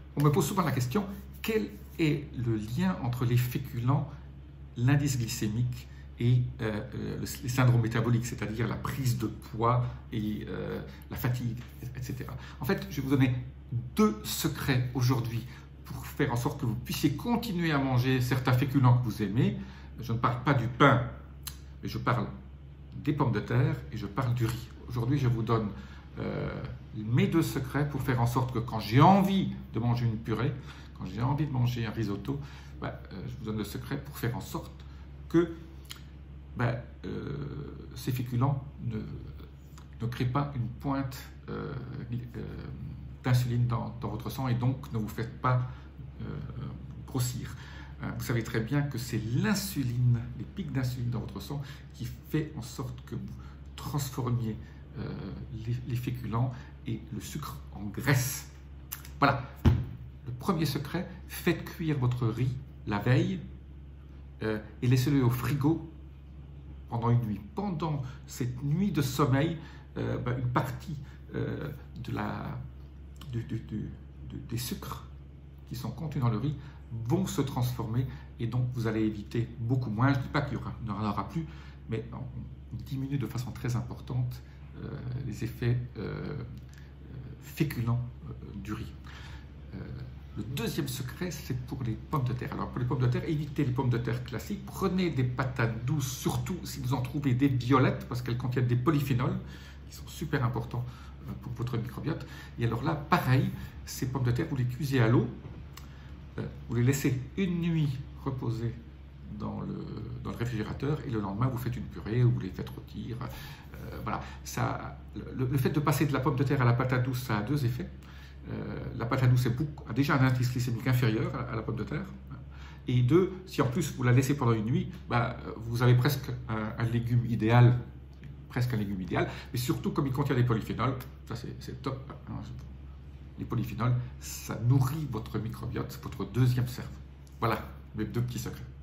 On me pose souvent la question, quel est le lien entre les féculents, l'indice glycémique et les syndromes métaboliques, c'est-à-dire la prise de poids et la fatigue, etc. En fait, je vais vous donner 2 secrets aujourd'hui pour faire en sorte que vous puissiez continuer à manger certains féculents que vous aimez. Je ne parle pas du pain, mais je parle des pommes de terre et je parle du riz. Aujourd'hui, je vous donne mes 2 secrets pour faire en sorte que quand j'ai envie de manger une purée, quand j'ai envie de manger un risotto, je vous donne le secret pour faire en sorte que ces féculents ne créent pas une pointe d'insuline dans votre sang et donc ne vous faites pas grossir. Vous savez très bien que c'est l'insuline, les pics d'insuline dans votre sang qui fait en sorte que vous transformiez les féculents et le sucre en graisse. Voilà. Le premier secret, faites cuire votre riz la veille et laissez-le au frigo pendant une nuit. Pendant cette nuit de sommeil, une partie des sucres qui sont contenus dans le riz vont se transformer et donc vous allez éviter beaucoup moins. Je ne dis pas qu'il n'y en aura plus, mais on diminue de façon très importante les effets féculents du riz. Le deuxième secret, c'est pour les pommes de terre. Alors pour les pommes de terre, évitez les pommes de terre classiques. Prenez des patates douces, surtout si vous en trouvez des violettes, parce qu'elles contiennent des polyphénols qui sont super importants pour votre microbiote. Et alors là, pareil, ces pommes de terre, vous les cuisez à l'eau, vous les laissez une nuit reposer dans le réfrigérateur et le lendemain, vous faites une purée ou vous les faites rôtir. Voilà. Le fait de passer de la pomme de terre à la patate douce, ça a 2 effets. La patate douce a déjà un indice glycémique inférieur à la pomme de terre. Et 2, si en plus vous la laissez pendant une nuit, vous avez presque un légume idéal. Presque un légume idéal. Mais surtout, comme il contient des polyphénols, ça c'est top. Les polyphénols, ça nourrit votre microbiote, c'est votre deuxième cerveau. Voilà mes 2 petits secrets.